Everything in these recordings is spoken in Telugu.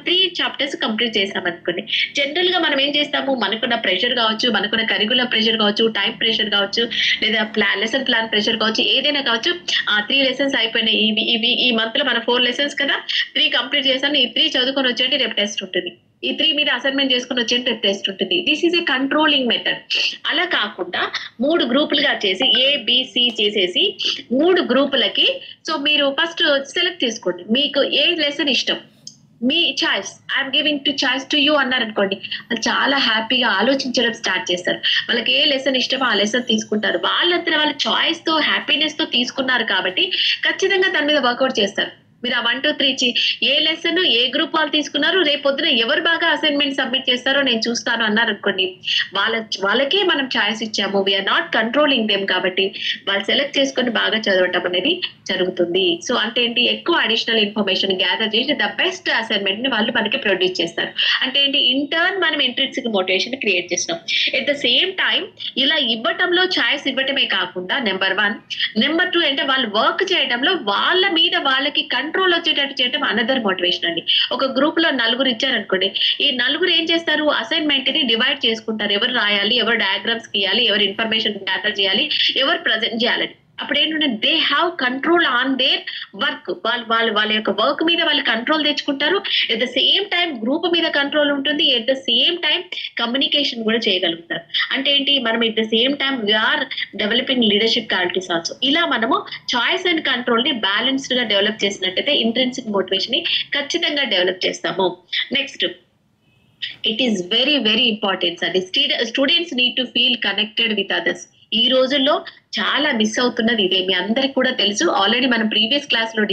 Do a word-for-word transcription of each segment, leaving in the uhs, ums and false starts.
త్రీ చాప్టర్స్ కంప్లీట్ చేసాం అనుకోండి. జనరల్ గా మనం ఏం చేస్తాము, మనకున్న ప్రెషర్ కావచ్చు, మనకున్న కరికులర్ ప్రెషర్ కావచ్చు, టైం ప్రెషర్ కావచ్చు, లేదా ప్లాన్ లెసన్ ప్లాన్ ప్రెషర్ కావచ్చు, ఏదైనా కావచ్చు, ఆ త్రీ లెసన్స్ అయిపోయినాయి, ఇవి ఇవి ఈ మంత్ లో మన ఫోర్ లెసన్స్ కదా, త్రీ కంప్లీట్ చేశాను, ఈ త్రీ చదువుకొని వచ్చేయండి, రేపు టెస్ట్ ఉంటుంది, ఈ త్రీ మీద అసైన్మెంట్ చేసుకుని వచ్చేయండి, రేపు టెస్ట్ ఉంటుంది. This is a controlling method. అలా కాకుండా మూడు గ్రూపులుగా చేసి ఏబిసి చేసేసి మూడు గ్రూపులకి, సో మీరు ఫస్ట్ సెలెక్ట్ చేసుకోండి మీకు ఏ లెసన్ ఇష్టం, మీ choice, I'm giving to choice to you అన్నారు అనుకోండి, వాళ్ళు చాలా హ్యాపీగా ఆలోచించడం స్టార్ట్ చేస్తారు. వాళ్ళకి ఏ లెసన్ ఇష్టమో ఆ లెసన్ తీసుకుంటారు. వాళ్ళంతా వాళ్ళ చాయిస్ తో హ్యాపీనెస్ తో తీసుకున్నారు కాబట్టి ఖచ్చితంగా దాని మీద వర్కౌట్ చేస్తారు. మీరు ఆ వన్ టూ త్రీ ఏ లెసన్ ఏ గ్రూప్ వాళ్ళు తీసుకున్నారు, రేపు పొద్దున ఎవరు బాగా అసైన్మెంట్ సబ్మిట్ చేస్తారో నేను చూస్తాను అన్నారు అనుకోండి, వాళ్ళ వాళ్ళకే మనం ఛాయిస్ ఇచ్చాము, వీఆర్ నాట్ కంట్రోలింగ్ దెమ్, కాబట్టి వాళ్ళు సెలెక్ట్ చేసుకొని బాగా చదవటం అనేది జరుగుతుంది. సో అంటే ఏంటి, ఎక్కువ అడిషనల్ ఇన్ఫర్మేషన్ గ్యాదర్ చేసి ద బెస్ట్ అసైన్మెంట్ ని వాళ్ళు మనకి ప్రొడ్యూస్ చేస్తారు. అంటే ఏంటి, ఇంటర్న్ మనం ఇంట్రిన్సిక్ మోటివేషన్ క్రియేట్ చేస్తాం. ఎట్ ద సేమ్ టైం ఇలా ఇవ్వటంలో ఛాయిస్ ఇవ్వటమే కాకుండా నెంబర్ వన్, నెంబర్ టూ అంటే వాళ్ళు వర్క్ చేయడంలో వాళ్ళ మీద వాళ్ళకి కంట్రోల్ వచ్చేటట్టు చేయడం అనదర్ మోటివేషన్ అండి. ఒక గ్రూప్ లో నలుగురు ఇచ్చారనుకోండి, ఈ నలుగురు ఏం చేస్తారు, అసైన్మెంట్ ని డివైడ్ చేసుకుంటారు, ఎవరు రాయాలి, ఎవరు డయాగ్రామ్స్ గీయాలి, ఎవరు ఇన్ఫర్మేషన్ గ్యాదర్ చేయాలి, ఎవరు ప్రజెంట్ చేయాలని. అప్పుడు ఏంటంటే they have control on their work. వాళ్ళు వాళ్ళు వాళ్ళ యొక్క వర్క్ మీద వాళ్ళు కంట్రోల్ తెచ్చుకుంటారు. At the same time group మీద కంట్రోల్ ఉంటుంది. At the same time communication కూడా చేయగలుగుతారు. అంటే ఏంటి, మనం at the same time we are developing leadership qualities also. ఇలా మనము చాయిస్ అండ్ కంట్రోల్ ని బ్యాలెన్స్డ్ గా డెవలప్ చేసినట్టయితే ఇంట్రిన్సిక్ మోటివేషన్ ని ఖచ్చితంగా డెవలప్ చేస్తాము. Next, it is very very important అండి. Students need to feel connected with others. ఈ రోజుల్లో చాలా మిస్ అవుతున్నది ఇదే. మీ అందరికి కూడా తెలుసు, ఆల్రెడీ మనం ప్రీవియస్ క్లాస్ లో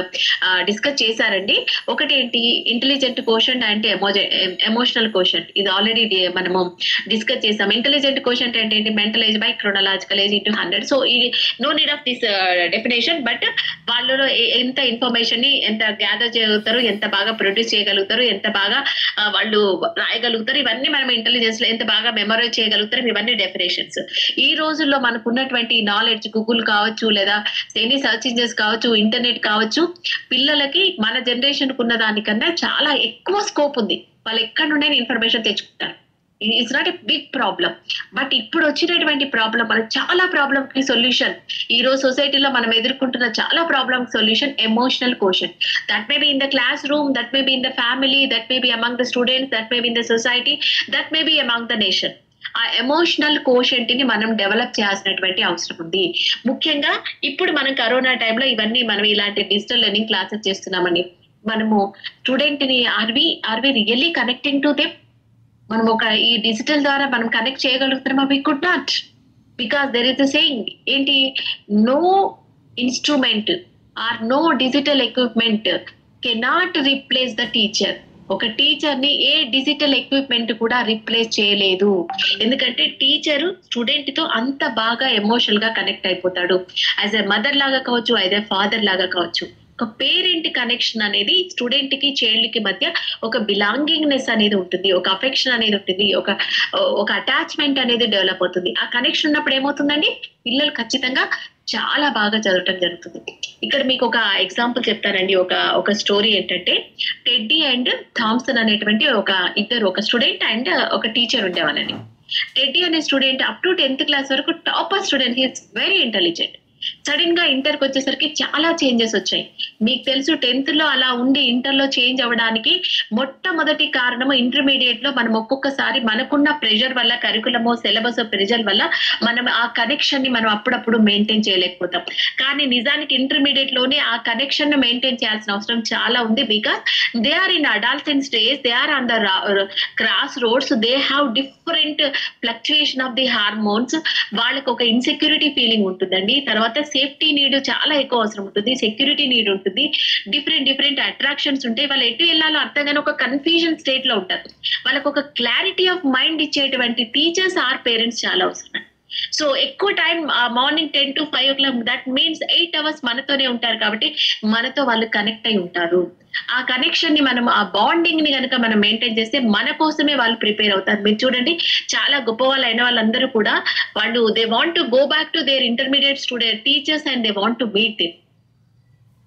డిస్కస్ చేశారండి. ఒకటి ఏంటి, intelligent quotient and emotional quotient. ఇది ఆల్రెడీ మనము డిస్కస్ చేసాం. ఇంటెలిజెంట్ కోషంట్ అంటే ఏంటి, mental age by chronological age into hundred. So ఇది no need of this definition, but వాళ్ళలో ఎంత ఇన్ఫర్మేషన్ ని ఎంత గ్యాదర్ చేయగలుగుతారు, ఎంత బాగా ప్రొడ్యూస్ చేయగలుగుతారు, ఎంత బాగా వాళ్ళు రాయగలుగుతారు, ఇవన్నీ మనం ఇంటెలిజెన్స్ లో ఎంత బాగా మెమరైజ్ చేయగలుగుతారు, ఇవన్నీ డెఫినేషన్స్. ఈ రోజుల్లో మనకు ఉన్నటువంటి నాలెడ్జ్, గూగుల్ కావచ్చు, లేదా ఎనీ సర్చ్ ఇంజిన్స్ కావచ్చు, ఇంటర్నెట్ కావచ్చు, పిల్లలకి మన జనరేషన్ కున్న దానికన్నా చాలా ఎక్కువ స్కోప్ ఉంది. వాళ్ళు ఎక్కడ నుండి ఇన్ఫర్మేషన్ తెచ్చుకుంటారు. It's not a big problem. But ఇప్పుడు వచ్చినటువంటి ప్రాబ్లం, మన చాలా ప్రాబ్లమ్ కి సొల్యూషన్, ఈ రోజు సొసైటీలో మనం ఎదుర్కొంటున్న చాలా problem solution emotional quotient. That may be in the classroom, that may be in the family, that may be among the students, that may be in the society, that may be among the nation. ఆ ఎమోషనల్ కోషెంట్ ని మనం డెవలప్ చేయాల్సినటువంటి అవసరం ఉంది. ముఖ్యంగా ఇప్పుడు మనం కరోనా టైంలో ఇవన్నీ మనం ఇలాంటి డిజిటల్ లెర్నింగ్ క్లాసెస్ చేస్తున్నామని, మనము స్టూడెంట్ ని are we are we really connecting to them? మనం ఒక ఈ డిజిటల్ ద్వారా మనం కనెక్ట్ చేయగలుగుతున్నామా? We could not, because there is the saying ఏంటి, no instrument or no digital equipment cannot replace the teacher. ఒక టీచర్ ని ఏ డిజిటల్ ఎక్విప్మెంట్ కూడా రిప్లేస్ చేయలేదు. ఎందుకంటే టీచర్ స్టూడెంట్ తో అంత బాగా ఎమోషనల్ గా కనెక్ట్ అయిపోతాడు. యాజ్ ఎ మదర్ లాగా కావచ్చు, యాజ్ ఎ ఫాదర్ లాగా కావచ్చు. ఒక పేరెంట్ కనెక్షన్ అనేది స్టూడెంట్ కి చైల్డ్ కి మధ్య ఒక బిలాంగింగ్నెస్ అనేది ఉంటుంది, ఒక అఫెక్షన్ అనేది ఉంటుంది, ఒక ఒక అటాచ్మెంట్ అనేది డెవలప్ అవుతుంది. ఆ కనెక్షన్ ఉన్నప్పుడు ఏమవుతుందండి, పిల్లలు ఖచ్చితంగా చాలా బాగా చదవటం జరుగుతుంది. ఇక్కడ మీకు ఒక ఎగ్జాంపుల్ చెప్తానండి. ఒక ఒక స్టోరీ ఏంటంటే, టెడ్డీ అండ్ థామ్సన్ అనేటువంటి ఒక ఇద్దరు, ఒక స్టూడెంట్ అండ్ ఒక టీచర్ ఉండేవాళ్ళండి. టెడ్డీ అనే student up to tenth class వరకు topper student, he's very intelligent. Sudden గా ఇంటర్ కి వచ్చేసరికి చాలా చేంజెస్ వచ్చాయి. మీకు తెలుసు, టెన్త్ లో అలా ఉండి ఇంటర్ లో చేంజ్ అవ్వడానికి మొట్టమొదటి కారణము ఇంటర్మీడియట్ లో మనం ఒక్కొక్కసారి మనకున్న ప్రెషర్ వల్ల, కరికులమో సిలబస్ ప్రెషర్ వల్ల మనం ఆ కనెక్షన్ ని మనం అప్పుడప్పుడు మెయింటైన్ చేయలేకపోతాం. కానీ నిజానికి ఇంటర్మీడియట్ లోనే ఆ కనెక్షన్ ను మెయింటైన్ చేయాల్సిన అవసరం చాలా ఉంది. Because they are in adult stage, they are on the crossroads, they have different fluctuation of the hormones. వాళ్ళకి ఒక ఇన్సెక్యూరిటీ ఫీలింగ్ ఉంటుందండి. తర్వాత సేఫ్టీ నీడ్ చాలా ఎక్కువ అవసరం ఉంటుంది, సెక్యూరిటీ నీడ్ ఉంటుంది, డిఫరెంట్ డిఫరెంట్ అట్రాక్షన్స్ ఉంటాయి. వాళ్ళు ఎటు వెళ్ళాలో అర్థం కానీ ఒక కన్ఫ్యూజన్ స్టేట్ లో ఉంటారు. వాళ్ళకు ఒక క్లారిటీ ఆఫ్ మైండ్ ఇచ్చేటువంటి టీచర్స్ ఆర్ పేరెంట్స్ చాలా అవసరం. సో ఎక్కువ time morning ten to five o'clock, that means eight hours మనతోనే ఉంటారు కాబట్టి మనతో వాళ్ళు కనెక్ట్ అయి ఉంటారు. ఆ కనెక్షన్ ని మనం, ఆ బాండింగ్ ని కనుక మనం మెయింటైన్ చేస్తే మన కోసమే వాళ్ళు ప్రిపేర్ అవుతారు. మీరు చూడండి, చాలా గొప్ప వాళ్ళు అయిన వాళ్ళందరూ కూడా వాళ్ళు they want to go back to their intermediate student teachers and they want to meet them.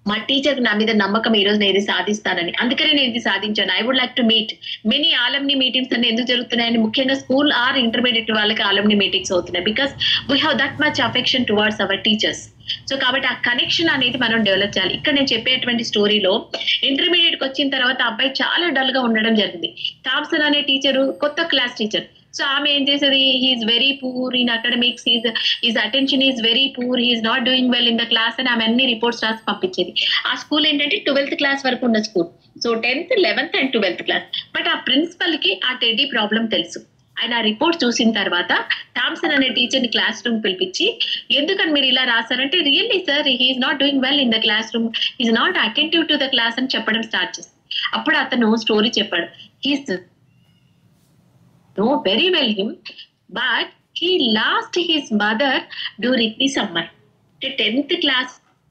మా టీచర్ నా మీద నమ్మకం, ఈ రోజు నేను ఇది సాధిస్తానని, అందుకనే నేను ఇది సాధించాను. I would like to meet many alumni meetings అన్ని ఎందుకు జరుగుతున్నాయని, ముఖ్యంగా స్కూల్ ఆర్ ఇంటర్మీడియట్ వాళ్ళకి ఆలమ్ని మీటింగ్స్ అవుతున్నాయి. Because we have that much affection towards our teachers. So కాబట్టి ఆ కనెక్షన్ అనేది మనం డెవలప్ చేయాలి. ఇక్కడ నేను చెప్పేటువంటి స్టోరీలో ఇంటర్మీడియట్ కి వచ్చిన తర్వాత అబ్బాయి చాలా డల్ గా ఉండడం జరిగింది. థామ్సన్ అనే టీచరు కొత్త క్లాస్ టీచర్. సో ఆమె ఏం చేసేది, he's very poor in academics, he's his attention is very poor, he's not doing well in the class అని ఆమె అన్ని రిపోర్ట్స్ రాసి పంపించేది. ఆ స్కూల్ ఏంటంటే ట్వెల్త్ క్లాస్ వరకు ఉన్న school. So tenth eleventh and twelfth class. But ఆ ప్రిన్సిపల్ కి ఆ టెడ్డీ ప్రాబ్లం తెలుసు. ఆయన రిపోర్ట్ చూసిన తర్వాత థామ్సన్ అనే టీచర్ ని క్లాస్ రూమ్ పిలిపించి, ఎందుకని మీరు ఇలా రాశారంటే, really sir he's not doing well in the classroom, he's not attentive to the class అని చెప్పడం స్టార్ట్ చేస్తుంది. అప్పుడు అతను స్టోరీ చెప్పాడు. He's know very well him, but he lost his mother during the summer. The tenth class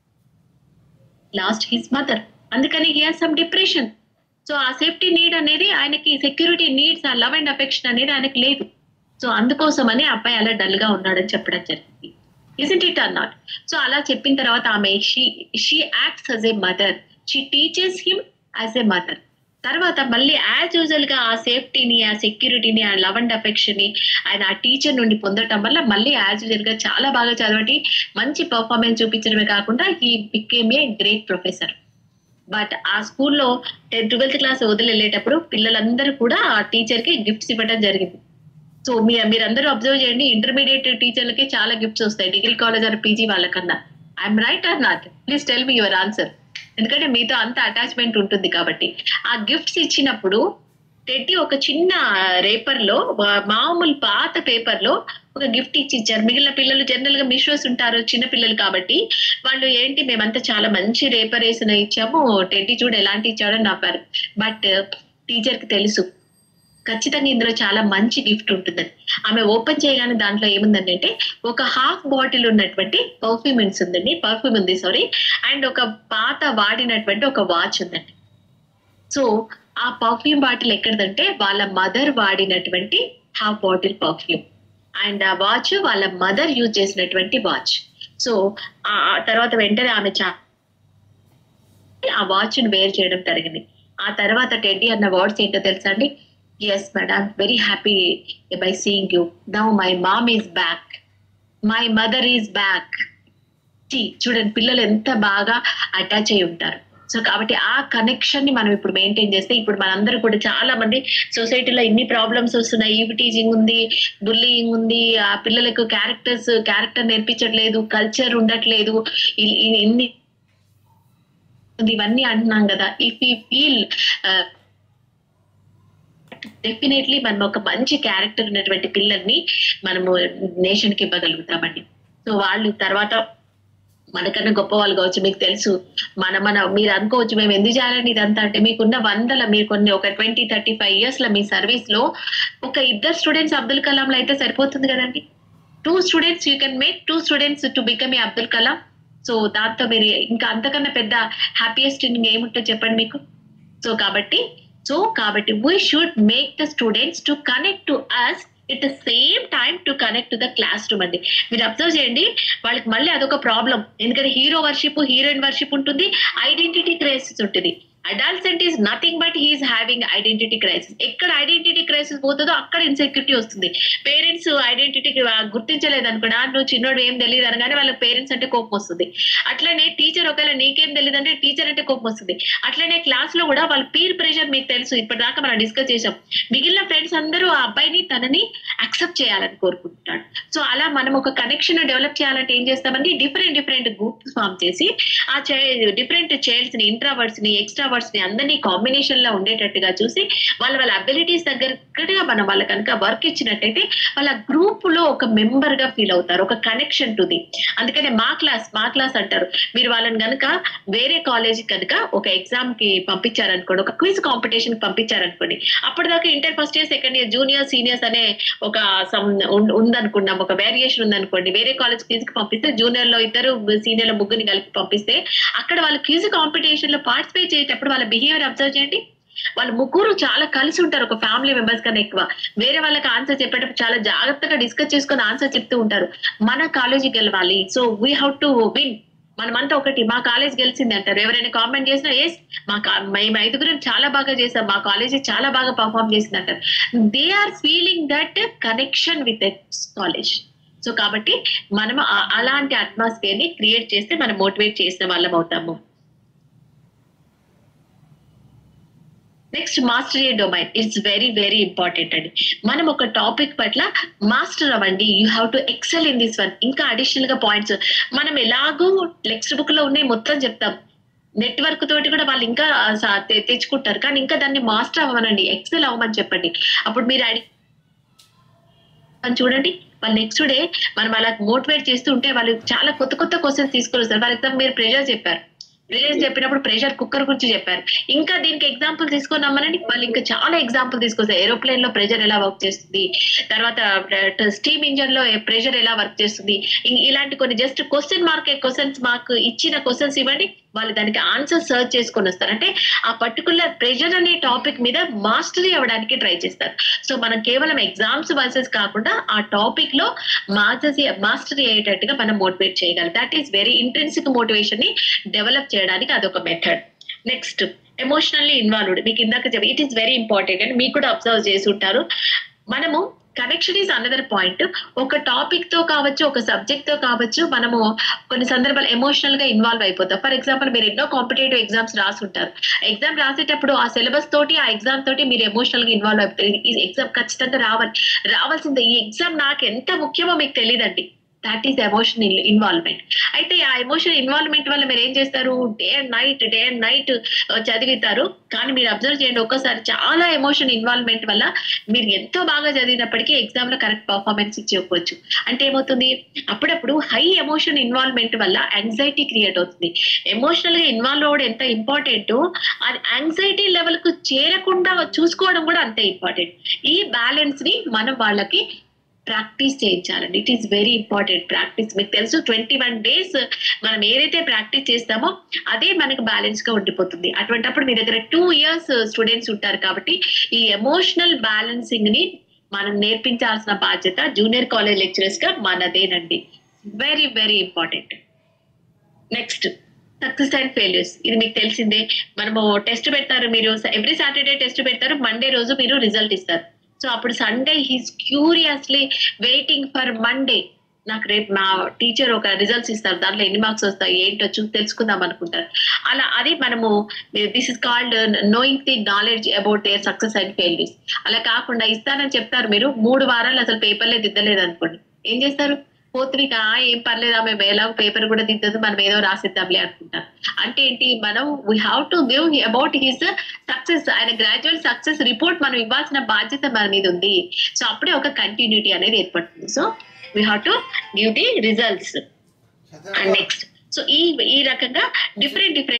lost his mother. అందుకని he has some depression. So ఆ సేఫ్టీ నీడ్ అనేది ఆయనకి, సెక్యూరిటీ నీడ్స్, ఆ లవ్ అండ్ అఫెక్షన్ అనేది ఆయనకి లేదు. సో అందుకోసమని అబ్బాయి అలా డల్ గా ఉన్నాడని చెప్పడం జరిగింది. isn't it or not? So అలా చెప్పిన తర్వాత ఆమె she she acts as a mother, she teaches him as a mother. తర్వాత మళ్ళీ యాజ్ యూజువల్ గా ఆ సేఫ్టీని, ఆ సెక్యూరిటీని, ఆ లవ్ అండ్ అఫెక్షన్ ని ఆయన ఆ టీచర్ నుండి పొందటం వల్ల మళ్ళీ యాజ్ యూజువల్ గా చాలా బాగా చదవటి, మంచి పర్ఫార్మెన్స్ చూపించడమే కాకుండా he became a great professor. But ఆ స్కూల్లో ట్వెల్త్ క్లాస్ వదిలి వెళ్ళేటప్పుడు పిల్లలందరూ కూడా ఆ టీచర్ కి గిఫ్ట్స్ ఇవ్వడం జరిగింది. సో మీ మీరందరూ అబ్జర్వ్ చేయండి, ఇంటర్మీడియట్ టీచర్లకి చాలా గిఫ్ట్స్ వస్తాయి డిగ్రీ కాలేజ్ ఆర్ పీజీ వాళ్ళకన్నా. I'm right or not? Please tell me your answer. ఎందుకంటే మీతో అంత అటాచ్మెంట్ ఉంటుంది కాబట్టి. ఆ గిఫ్ట్స్ ఇచ్చినప్పుడు టెడ్డీ ఒక చిన్న రేపర్ లో, మామూలు పాత పేపర్ లో ఒక గిఫ్ట్ ఇచ్చి ఇచ్చారు. మిగిలిన పిల్లలు జనరల్ గా మిషోస్ ఉంటారు, చిన్న పిల్లలు కాబట్టి వాళ్ళు ఏంటి, మేమంతా చాలా మంచి రేపర్ వేసిన ఇచ్చాము, టెడ్డీ చూడు ఎలాంటి ఇచ్చాడని నవ్వారు. బట్ టీచర్ కి తెలుసు ఖచ్చితంగా ఇందులో చాలా మంచి గిఫ్ట్ ఉంటుందని. ఆమె ఓపెన్ చేయగానే దాంట్లో ఏముందంటే ఒక హాఫ్ బాటిల్ ఉన్నటువంటి పర్ఫ్యూమ్ ఉందండి, పర్ఫ్యూమ్ ఉంది సారీ, అండ్ ఒక పాత వాడినటువంటి ఒక వాచ్ ఉందండి. సో ఆ పర్ఫ్యూమ్ బాటిల్ ఎక్కడదంటే వాళ్ళ మదర్ వాడినటువంటి హాఫ్ బాటిల్ పర్ఫ్యూమ్, అండ్ ఆ వాచ్ వాళ్ళ మదర్ యూజ్ చేసినటువంటి వాచ్. సో ఆ తర్వాత వెంటనే ఆమె చా ఆ వాచ్ ని వేర్ చేయడం జరిగింది. ఆ తర్వాత టెడ్డీ అన్న వర్డ్స్ ఏంటో తెలుసా అండి? Yes, madam, very happy by seeing you. Now my mom is back. My mother is back. చూడండి పిల్లలు ఎంత బాగా అటాచ్ అయి ఉంటారు. సో కాబట్టి ఆ కనెక్షన్ ని మనం ఇప్పుడు మెయింటైన్ చేస్తే, ఇప్పుడు మనందరూ కూడా చాలా మంది సొసైటీలో ఇన్ని ప్రాబ్లమ్స్ వస్తున్నాయి, ఈవ్ టీజింగ్ ఉంది, బుల్లింగ్ ఉంది, ఆ పిల్లలకు క్యారెక్టర్స్ క్యారెక్టర్ నేర్పించట్లేదు, కల్చర్ ఉండట్లేదు, ఇన్ని ఇవన్నీ అంటున్నాం కదా. ఇఫ్ యూ ఫీల్ డెఫినెట్లీ మనం ఒక మంచి క్యారెక్టర్ ఉన్నటువంటి పిల్లల్ని మనము నేషన్ కి ఇవ్వగలుగుతామండి. సో వాళ్ళు తర్వాత మనకన్నా గొప్ప వాళ్ళు కావచ్చు. మీకు తెలుసు, మన మన మీరు అనుకోవచ్చు మేము ఎందుకు చేయాలని ఇదంతా అంటే, మీకున్న వందల మీరు కొన్ని ఒక ట్వంటీ థర్టీ ఫైవ్ ఇయర్స్ లో మీ సర్వీస్ లో ఒక ఇద్దరు స్టూడెంట్స్ అబ్దుల్ కలాం లో అయితే సరిపోతుంది కదండి. Two students you can make two students to become a Abdul Kalam. So దాంతో మీరు ఇంకా అంతకన్నా పెద్ద హ్యాపీయెస్ట్ ఏముంటో చెప్పండి మీకు. సో కాబట్టి సో కాబట్టి we should make the students to connect to us at the same time to connect to the classroom అండి. మీరు అబ్జర్వ్ చేయండి, వాళ్ళకి మళ్ళీ అదొక ప్రాబ్లం. ఎందుకంటే హీరో వర్షిప్, హీరోయిన్ వర్షిప్ ఉంటుంది, ఐడెంటిటీ క్రైసిస్ ఉంటుంది. Adolescent is nothing but he's having identity crisis. ఎక్కడ ఐడెంటిటీ క్రైసిస్ పోతుందో అక్కడ ఇన్సెక్యూరిటీ వస్తుంది. పేరెంట్స్ ఐడెంటిటీ గుర్తించలేదు అనుకోండి, నువ్వు చిన్నోడు ఏం తెలియదు అనగానే వాళ్ళ పేరెంట్స్ అంటే కోపం వస్తుంది. అట్లనే టీచర్ ఒకవేళ నీకేం తెలియదు అంటే టీచర్ అంటే కోపం వస్తుంది. అట్లనే క్లాస్ లో కూడా వాళ్ళ పీర్ ప్రెషర్ మీకు తెలుసు, ఇప్పటిదాకా మనం డిస్కస్ చేసాం. మిగిలిన ఫ్రెండ్స్ అందరూ ఆ అబ్బాయిని తనని యాక్సెప్ట్ చేయాలని కోరుకుంటున్నాడు. సో అలా మనం ఒక కనెక్షన్ డెవలప్ చేయాలంటే ఏం చేస్తామంటే డిఫరెంట్ డిఫరెంట్ గ్రూప్స్ ఫామ్ చేసి ఆ డిఫరెంట్ చైల్డ్స్ ని, ఇంట్రావర్డ్స్ ని, ఎక్స్ట్రావర్డ్స్ ని అందరినీ కాంబినేషన్ లో ఉండేటట్టుగా చూసి వాళ్ళ వాళ్ళ అబిలిటీస్ దగ్గరగా మనం వాళ్ళ కనుక వర్క్ ఇచ్చినట్టయితే వాళ్ళ గ్రూప్ లో ఒక మెంబర్ గా ఫీల్ అవుతారు, ఒక కనెక్షన్ టు ది. అందుకనే మా క్లాస్ మా క్లాస్ అంటారు. మీరు వాళ్ళని కనుక వేరే కాలేజ్ కనుక ఒక ఎగ్జామ్ కి పంపించారనుకోండి, ఒక క్విజ్ కాంపిటీషన్ కి పంపించారనుకోండి, అప్పటిదాకా inter first year, second year, junior, seniors అనే ఒక ఉందనుకున్నాం, ఒక వేరియేషన్ ఉందనుకోండి. వేరే కాలేజ్ క్విజ్ కి పంపిస్తే జూనియర్ లో ఇద్దరు, సీనియర్ లో ముగ్గురిని కలిపి పంపిస్తే అక్కడ వాళ్ళు క్విజ్ కాంపిటీషన్ లో పార్టిసిపేట్ చేసేటప్పుడు వాళ్ళ బిహేవియర్ అబ్జర్వ్ చేయండి. వాళ్ళు ముగ్గురు చాలా కలిసి ఉంటారు, ఒక ఫ్యామిలీ మెంబర్స్ కన్నా ఎక్కువ. వేరే వాళ్ళకి ఆన్సర్ చెప్పేటప్పుడు చాలా జాగ్రత్తగా డిస్కస్ చేసుకుని ఆన్సర్ చెప్తూ ఉంటారు. మన కాలేజీకి వెళ్ళాలి, so we have to win మనమంతా ఒకటి, మా కాలేజ్ గెలిచింది అంటారు. ఎవరైనా కామెంట్ చేసినా ఎస్ మా మేము ఐదుగురం చాలా బాగా చేసాం, మా కాలేజీ చాలా బాగా పర్ఫామ్ చేసింది అంటారు. They are feeling that connection with college. So కాబట్టి మనం అలాంటి అట్మాస్ఫియర్ ని క్రియేట్ చేస్తే మనం మోటివేట్ చేసిన వాళ్ళం అవుతాము. Next mastery domain. It's very very important అండి. మనం ఒక టాపిక్ పట్ల మాస్టర్ అవ్వండి. You have to excel in this one. ఇంకా అడిషనల్ గా పాయింట్స్ మనం ఎలాగో టెక్స్ట్ బుక్ లో ఉన్నాయి మొత్తం చెప్తాం, నెట్వర్క్ తోటి కూడా వాళ్ళు ఇంకా తెచ్చుకుంటారు, కానీ ఇంకా దాన్ని మాస్టర్ అవ్వమనండి, ఎక్సెల్ అవ్వమని చెప్పండి. అప్పుడు మీరు అడి చూడండి వాళ్ళు నెక్స్ట్ డే మనం అలా మోటివేట్ చేస్తూ ఉంటే వాళ్ళు చాలా కొత్త కొత్త క్వశ్చన్స్ తీసుకొని వస్తారు. ఫర్ ఎగ్జాంపుల్ మీరు ప్రెషర్ చెప్పారు, ప్రెషర్ చెప్పినప్పుడు ప్రెషర్ కుక్కర్ గురించి చెప్పారు, ఇంకా దీనికి ఎగ్జాంపుల్ తీసుకొని రమ్మనండి, వాళ్ళు ఇంకా చాలా ఎగ్జాంపుల్ తీసుకొస్తారు. ఏరోప్లేన్ లో ప్రెషర్ ఎలా వర్క్ చేస్తుంది, తర్వాత స్టీమ్ ఇంజన్ లో ప్రెషర్ ఎలా వర్క్ చేస్తుంది, ఇలాంటి కొన్ని జస్ట్ క్వశ్చన్ మార్క్ క్వశ్చన్స్ మాకు ఇచ్చిన క్వశ్చన్స్ ఇవ్వండి, వాళ్ళు దానికి ఆన్సర్ సర్చ్ చేసుకొని వస్తారు. అంటే ఆ పర్టికులర్ ప్రెషర్ అనే టాపిక్ మీద మాస్టరీ అవ్వడానికి ట్రై చేస్తారు. సో మనం కేవలం ఎగ్జామ్స్ వర్సెస్ కాకుండా ఆ టాపిక్ లో మాస్టరీ మాస్టరీ అయ్యేటట్టుగా మనం మోటివేట్ చేయగలం. That is very intrinsic motivation ని డెవలప్ చేయడానికి అదొక మెథడ్. Next emotionally involved. మీకు ఇందాక చెప్పి it is very important and మీకు కూడా అబ్జర్వ్ చేసి ఉంటారు. మనము కనెక్షన్ ఈజ్ అనదర్ పాయింట్. ఒక టాపిక్ తో కావచ్చు, ఒక సబ్జెక్ట్ తో కావచ్చు, మనము కొన్ని సందర్భాలు ఎమోషనల్ గా ఇన్వాల్వ్ అయిపోతాం. ఫర్ ఎగ్జాంపుల్ మీరు ఎన్నో కాంపిటేటివ్ ఎగ్జామ్స్ రాసుంటారు. ఎగ్జామ్ రాసేటప్పుడు ఆ సిలబస్ తోటి ఆ ఎగ్జామ్ తోటి మీరు ఎమోషనల్ గా ఇన్వాల్వ్ అయిపోతారు. ఈ ఎగ్జామ్ ఖచ్చితంగా రావాలి రావాల్సిందే, ఈ ఎగ్జామ్ నాకు ఎంత ముఖ్యమో మీకు తెలియదండి. That is emotion involvement. అయితే ఆ ఎమోషన్ ఇన్వాల్వ్మెంట్ వల్ల మీరు ఏం చేస్తారు, day and night day and night చదివితారు. కానీ మీరు అబ్జర్వ్ చేయండి, ఒక్కసారి చాలా ఎమోషన్ ఇన్వాల్వ్మెంట్ వల్ల మీరు ఎంతో బాగా చదివినప్పటికీ ఎగ్జామ్ లో కరెక్ట్ పర్ఫార్మెన్స్ ఇచ్చేయవచ్చు. అంటే ఏమవుతుంది, అప్పుడప్పుడు హై ఎమోషన్ ఇన్వాల్వ్మెంట్ వల్ల యాంగ్జైటీ క్రియేట్ అవుతుంది. ఎమోషనల్ గా ఇన్వాల్వ్ అవ్వడం ఎంత ఇంపార్టెంట్, అది యాంగ్జైటీ లెవెల్ కు చేరకుండా చూసుకోవడం కూడా అంతే ఇంపార్టెంట్. ఈ బ్యాలెన్స్ ని మనం వాళ్ళకి ప్రాక్టీస్ చేయించాలండి. It is very important practice. మీకు తెలుసు ట్వంటీ వన్ డేస్ మనం ఏదైతే ప్రాక్టీస్ చేస్తామో అదే మనకు బ్యాలెన్స్ గా ఉండిపోతుంది. అటువంటిప్పుడు మీ దగ్గర టూ ఇయర్స్ స్టూడెంట్స్ ఉంటారు కాబట్టి ఈ ఎమోషనల్ బ్యాలెన్సింగ్ ని మనం నేర్పించాల్సిన బాధ్యత జూనియర్ కాలేజ్ లెక్చరర్స్ గా మనదేనండి. Very very important. Next success and failures. ఇది మీకు తెలిసిందే. మనము టెస్ట్ పెడతారు, మీరు ఎవ్రీ సాటర్డే టెస్ట్ పెడతారు, మండే రోజు మీరు రిజల్ట్ ఇస్తారు. సో అప్పుడు Sunday he's curiously waiting for Monday. నాకు రేపు నా టీచర్ ఒక రిజల్ట్స్ ఇస్తారు, దాంట్లో ఎన్ని మార్క్స్ వస్తాయి ఏంటో చూ తెలుసుకుందాం అనుకుంటారు. అలా అది మనము this is called knowing the knowledge about their success and failures. అలా కాకుండా ఇస్తానని చెప్తారు, మీరు మూడు వారాలు అసలు పేపర్లే దిద్దలేదు అనుకోండి, ఏం చేస్తారు, ఫోర్త్ వీక్ ఏం పర్లేదు ఆమె ఎలాగో పేపర్ కూడా దిద్దదు, మనం ఏదో రాసిద్దాంలే అనుకుంటాం. అంటే ఏంటి, మనం we have to give about his success, ఆయన గ్రాడ్యువల్ సక్సెస్ రిపోర్ట్ మనం ఇవ్వాల్సిన బాధ్యత మన మీద ఉంది. సో అప్పుడే ఒక కంటిన్యూటీ అనేది ఏర్పడుతుంది. So we have to give the results. And next so ఈ ఈ రకంగా డిఫరెంట్ డిఫరెంట్